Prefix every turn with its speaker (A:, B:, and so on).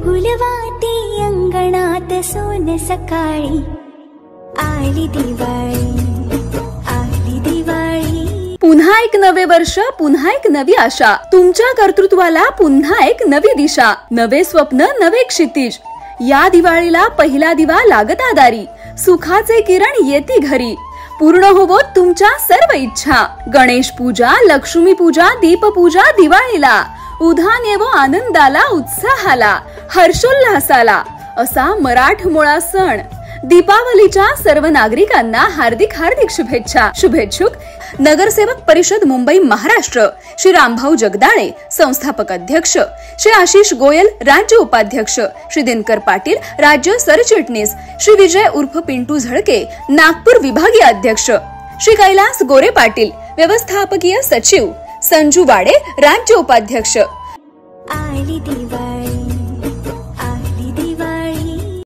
A: फुलवाती अंगणात सोन सकाळी आली दिवाळी आली दिवाळी।
B: पुन्हा एक नवे वर्ष, पुन्हा एक नवी आशा, तुमच्या कर्तृत्वाला पुन्हा एक नवी दिशा, नवे स्वप्न, नवे क्षितिज। या दिवाळीला पहिला दिवा लागता दारी, सुखाचे किरण येती घरी, पूर्ण होवो तुमच्या सर्व इच्छा। गणेश पूजा, लक्ष्मी पूजा, दीप पूजा दिवाळीला, उधाण येवो आनंदाला, उत्साहाला, हर्षोल्लासाला, असा मराठमोळा सण। दीपावलीच्या सर्व नागरिकांना हार्दिक हार्दिक शुभेच्छा। शुभेच्छुक नगरसेवक परिषद मुंबई महाराष्ट्र श्री रामभाऊ जगदाळे, संस्थापक अध्यक्ष श्री आशिष गोयल, राज्य उपाध्यक्ष श्री दिनकर पाटील, राज्य सरचिटणीस श्री विजय उर्फ पिंटू झळके, नागपूर विभागीय अध्यक्ष श्री कैलास गोरे पाटील, व्यवस्थापकीय सचिव संजू वाडे, राज्य उपाध्यक्ष।
A: आली दिवाळी।